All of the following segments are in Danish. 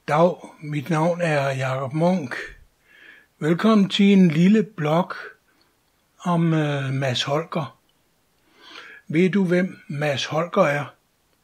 Dag, mit navn er Jakob Munk. Velkommen til en lille blog om Mads Holger. Ved du, hvem Mads Holger er?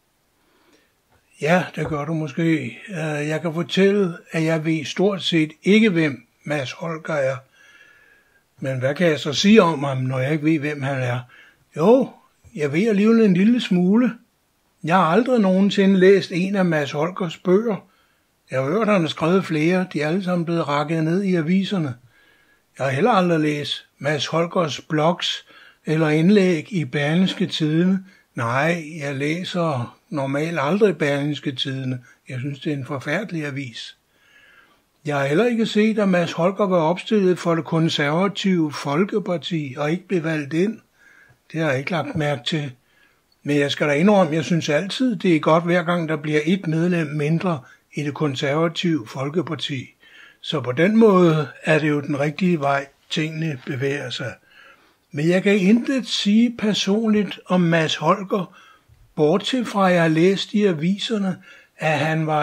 Ja, det gør du måske. Jeg kan fortælle, at jeg ved stort set ikke, hvem Mads Holger er. Men hvad kan jeg så sige om ham, når jeg ikke ved, hvem han er? Jo, jeg ved alligevel en lille smule. Jeg har aldrig nogensinde læst en af Mads Holgers bøger. Jeg har hørt, at han har skrevet flere. De er alle sammen blevet rakket ned i aviserne. Jeg har heller aldrig læst Mads Holgers blogs eller indlæg i Berlingske Tidende. Nej, jeg læser normalt aldrig Berlingske Tidende. Jeg synes, det er en forfærdelig avis. Jeg har heller ikke set, at Mads Holger var opstillet for det konservative Folkeparti og ikke blev valgt ind. Det har jeg ikke lagt mærke til. Men jeg skal da indrømme, jeg synes altid, det er godt hver gang, der bliver et medlem mindre i det konservative Folkeparti. Så på den måde er det jo den rigtige vej, tingene bevæger sig. Men jeg kan intet sige personligt om Mads Holger, bortset fra at jeg har læst i aviserne, at han var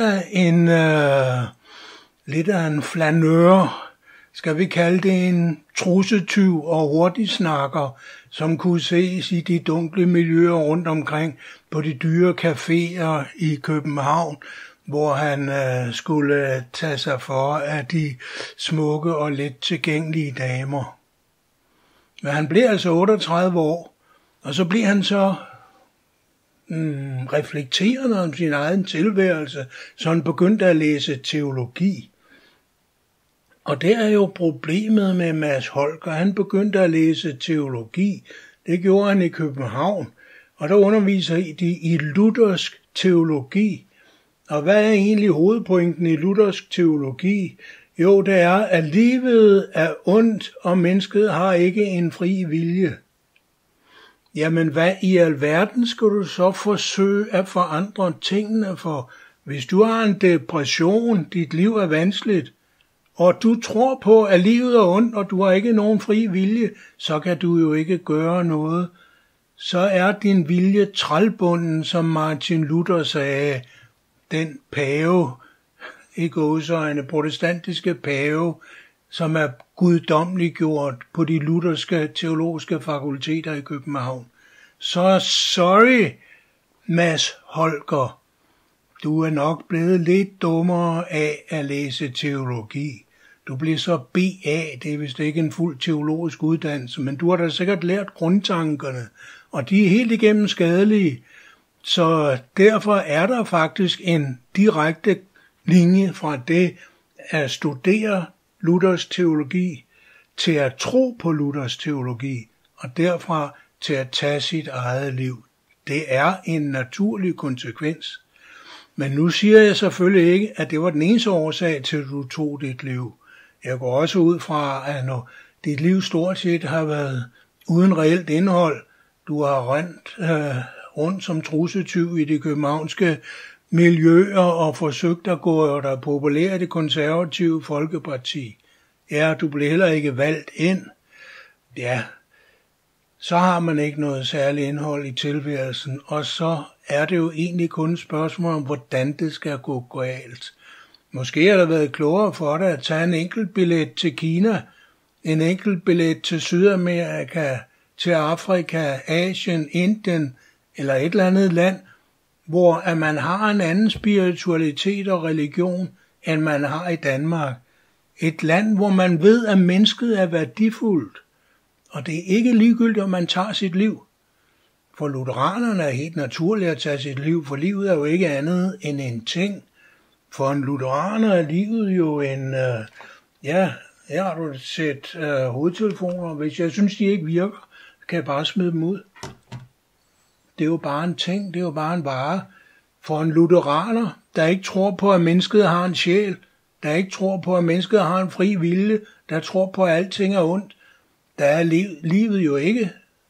lidt af en flanør, skal vi kalde det en trussetyv og hurtigsnakker, som kunne ses i de dunkle miljøer rundt omkring på de dyre caféer i København, hvor han skulle tage sig for af de smukke og let tilgængelige damer. Men han blev altså 38 år, og så blev han så reflekterende om sin egen tilværelse, så han begyndte at læse teologi. Og det er jo problemet med Mads Holger. Han begyndte at læse teologi. Det gjorde han i København, og der underviser de i luthersk teologi. Og hvad er egentlig hovedpointen i luthersk teologi? Jo, det er, at livet er ondt, og mennesket har ikke en fri vilje. Jamen, hvad i alverden skal du så forsøge at forandre tingene for? Hvis du har en depression, dit liv er vanskeligt, og du tror på, at livet er ondt, og du har ikke nogen fri vilje, så kan du jo ikke gøre noget. Så er din vilje trælbunden, som Martin Luther sagde. Den pave, i gåseøjne, protestantiske pave, som er guddommeliggjort på de lutherske teologiske fakulteter i København. Så sorry, Mads Holger. Du er nok blevet lidt dummere af at læse teologi. Du bliver så BA, det er vist ikke en fuld teologisk uddannelse, men du har da sikkert lært grundtankerne, og de er helt igennem skadelige. Så derfor er der faktisk en direkte linje fra det at studere Luthers teologi til at tro på Luthers teologi, og derfra til at tage sit eget liv. Det er en naturlig konsekvens. Men nu siger jeg selvfølgelig ikke, at det var den eneste årsag til, at du tog dit liv. Jeg går også ud fra, at når dit liv stort set har været uden reelt indhold, du har rundt som trussetyv i de københavnske miljøer og forsøgt at gå dig populær i det konservative Folkeparti. Ja, du blev heller ikke valgt ind. Ja, så har man ikke noget særligt indhold i tilværelsen, og så er det jo egentlig kun et spørgsmål om, hvordan det skal gå galt. Måske har det været klogere for dig at tage en enkelt billet til Kina, en enkelt billet til Sydamerika, til Afrika, Asien, Indien eller et eller andet land, hvor at man har en anden spiritualitet og religion, end man har i Danmark. Et land, hvor man ved, at mennesket er værdifuldt, og det er ikke ligegyldigt, om man tager sit liv. For lutheranerne er helt naturligt at tage sit liv, for livet er jo ikke andet end en ting. For en lutheraner er livet jo en, her har du et sæt hovedtelefoner. Hvis jeg synes, de ikke virker, kan jeg bare smide dem ud. Det er jo bare en ting, det er jo bare en vare. For en lutheraner, der ikke tror på, at mennesket har en sjæl, der ikke tror på, at mennesket har en fri vilje, der tror på, at alting er ondt, der er livet jo ikke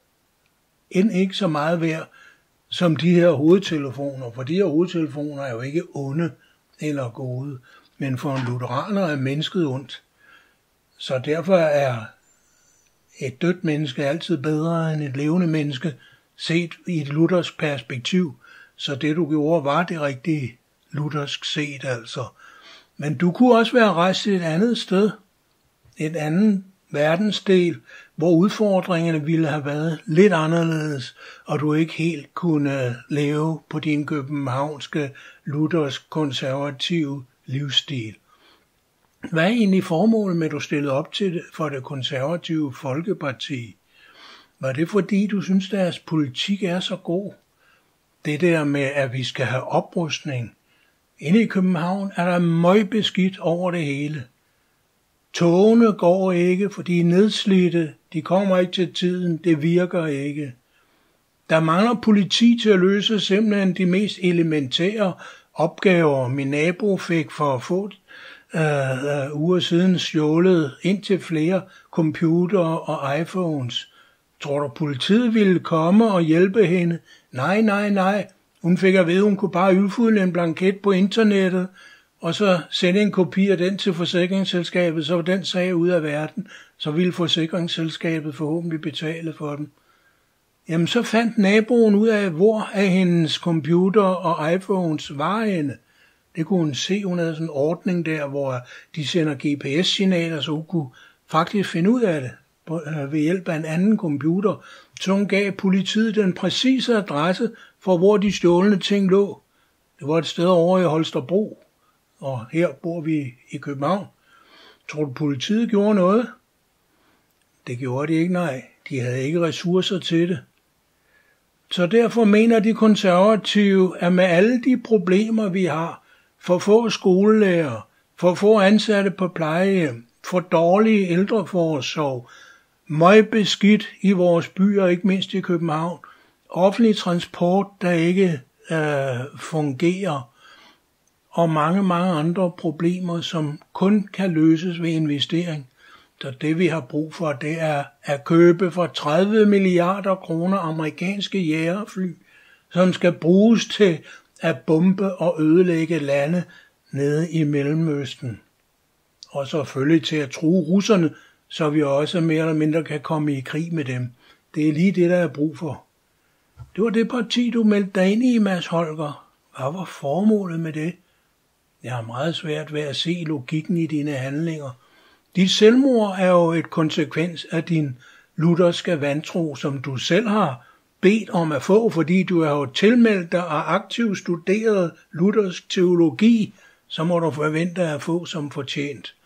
så meget værd som de her hovedtelefoner. For de her hovedtelefoner er jo ikke onde eller gode, men for en lutheraner er mennesket ondt. Så derfor er et dødt menneske altid bedre end et levende menneske, set i et luthersk perspektiv. Så det du gjorde var det rigtige. luthersk set altså. Men du kunne også være rejst et andet sted, et andet verdensdel, hvor udfordringerne ville have været lidt anderledes, og du ikke helt kunne leve på din københavnske, luthersk konservative livsstil. Hvad er egentlig formålet med, at du stillede op til for det konservative Folkeparti? Var det fordi, du synes, deres politik er så god? Det der med, at vi skal have oprustning. Inde i København er der møgbeskidt over det hele. Togene går ikke, for de er nedslidte. De kommer ikke til tiden. Det virker ikke. Der mangler politi til at løse simpelthen de mest elementære opgaver. Min nabo fik for få uger siden stjålet indtil flere computere og iPhones. Tror du, politiet ville komme og hjælpe hende? Nej. Hun fik at vide, hun kunne bare udfylde en blanket på internettet, og så sende en kopi af den til forsikringsselskabet, så var den sag ud af verden, så ville forsikringsselskabet forhåbentlig betale for den. Jamen så fandt naboen ud af, hvor af hendes computer og iPhones var henne. Det kunne hun se, hun havde sådan en ordning der, hvor de sender GPS-signaler, så hun kunne faktisk finde ud af det ved hjælp af en anden computer. Så hun gav politiet den præcise adresse for, hvor de stjålne ting lå. Det var et sted over i Holstebro, og her bor vi i København. Tror du, politiet gjorde noget? Det gjorde de ikke, nej. De havde ikke ressourcer til det. Så derfor mener de konservative, at med alle de problemer, vi har, for få skolelærer, for få ansatte på plejehjem, for dårlige ældreforsorg, møgbeskidt i vores byer, ikke mindst i København, offentlig transport, der ikke fungerer, og mange andre problemer, som kun kan løses ved investering. Så det vi har brug for, det er at købe for 30 milliarder kroner amerikanske jagerfly, som skal bruges til at bombe og ødelægge lande nede i Mellemøsten. Og selvfølgelig til at true russerne, så vi også mere eller mindre kan komme i krig med dem. Det er lige det, der er brug for. Det var det parti, du meldte dig ind i, Mads Holger. Hvad var formålet med det? Jeg har meget svært ved at se logikken i dine handlinger. Dit selvmord er jo et konsekvens af din lutherske vantro, som du selv har bedt om at få, fordi du har jo tilmeldt dig og aktivt studeret luthersk teologi, så må du forvente at få som fortjent.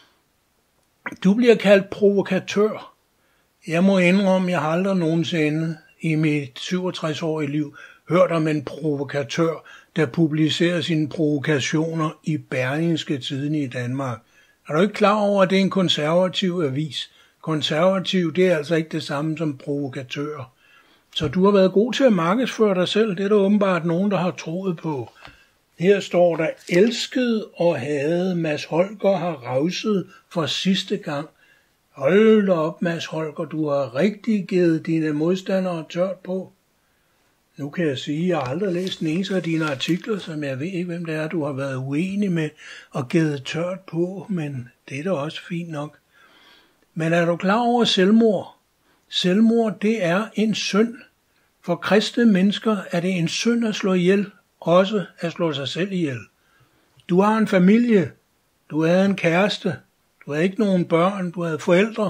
Du bliver kaldt provokatør. Jeg må indrømme, jeg har aldrig nogensinde i mit 67-årige liv hørt om en provokatør, der publicerer sine provokationer i Berlingske Tidende i Danmark. Er du ikke klar over, at det er en konservativ avis? Konservativ, det er altså ikke det samme som provokatør. Så du har været god til at markedsføre dig selv. Det er der åbenbart nogen, der har troet på. Her står der, elsket og hadet Mads Holger har rauset for sidste gang. Hold da op, Mads Holger, du har rigtig givet dine modstandere tørt på. Nu kan jeg sige, at jeg har aldrig læst en eneste af dine artikler, som jeg ved ikke, hvem det er, du har været uenig med og givet tørt på, men det er da også fint nok. Men er du klar over selvmord? Selvmord, det er en synd. For kristne mennesker er det en synd at slå ihjel, også at slå sig selv ihjel. Du har en familie, du havde en kæreste, du havde ikke nogen børn, du havde forældre.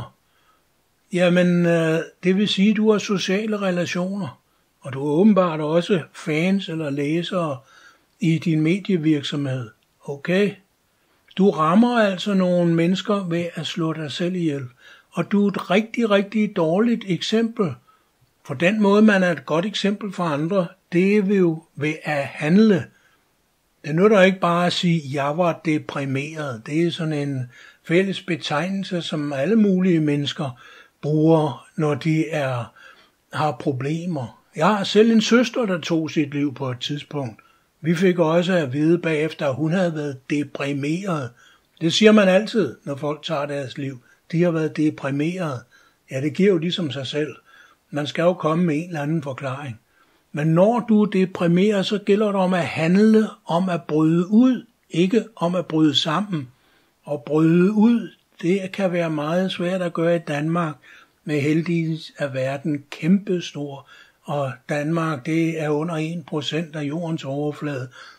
Jamen, det vil sige, at du har sociale relationer, og du har åbenbart også fans eller læsere i din medievirksomhed. Okay? Du rammer altså nogle mennesker ved at slå dig selv ihjel, og du er et rigtig dårligt eksempel. For den måde, man er et godt eksempel for andre, det er jo ved at handle. Det nytter ikke bare at sige, at jeg var deprimeret. Det er sådan en fælles betegnelse, som alle mulige mennesker bruger, når de har problemer. Jeg har selv en søster, der tog sit liv på et tidspunkt. Vi fik også at vide bagefter, at hun havde været deprimeret. Det siger man altid, når folk tager deres liv. De har været deprimeret. Ja, det giver jo ligesom sig selv. Man skal jo komme med en eller anden forklaring. Men når du er deprimeret, så gælder det om at handle, om at bryde ud, ikke om at bryde sammen. Og bryde ud, det kan være meget svært at gøre i Danmark, med heldigvis er verden kæmpestor, og Danmark det er under 1% af jordens overflade.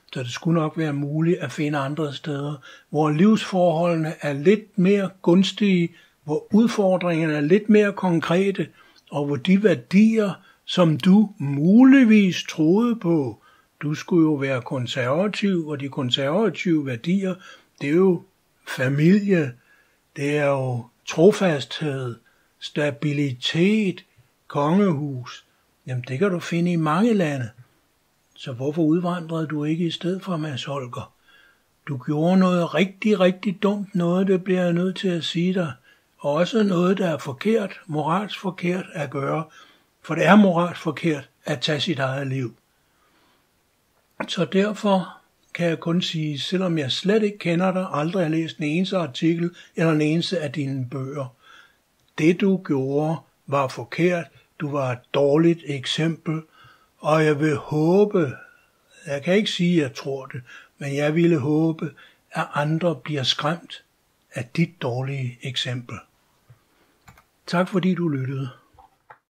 så det skulle nok være muligt at finde andre steder, hvor livsforholdene er lidt mere gunstige, hvor udfordringerne er lidt mere konkrete, og hvor de værdier, som du muligvis troede på, du skulle jo være konservativ, og de konservative værdier, det er jo familie, det er jo trofasthed, stabilitet, kongehus. Jamen det kan du finde i mange lande. Så hvorfor udvandrede du ikke i stedet for, Mads Holger? Du gjorde noget rigtig, rigtig dumt, noget det bliver jeg nødt til at sige dig. Også noget, der er forkert, moralsk forkert at gøre. For det er moralsk forkert at tage sit eget liv. Så derfor kan jeg kun sige, selvom jeg slet ikke kender dig, aldrig har læst en eneste artikel eller en eneste af dine bøger. Det du gjorde var forkert. Du var et dårligt eksempel. Og jeg vil håbe, jeg kan ikke sige, at jeg tror det, men jeg ville håbe, at andre bliver skræmt af dit dårlige eksempel. Tak fordi du lyttede.